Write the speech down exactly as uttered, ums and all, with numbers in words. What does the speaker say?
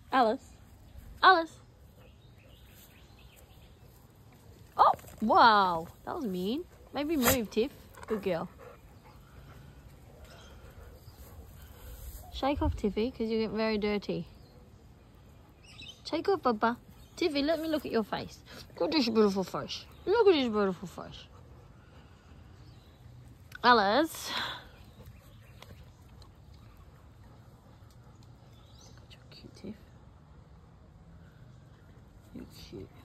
Alice. Alice. Oh, wow. That was mean. Maybe move, Tiff. Good girl. Shake off, Tiffy, because you get very dirty. Shake off, Papa. Tiffy, let me look at your face. Look at this beautiful face. Look at this beautiful face. Alice. You're cute, Tiff. You're cute.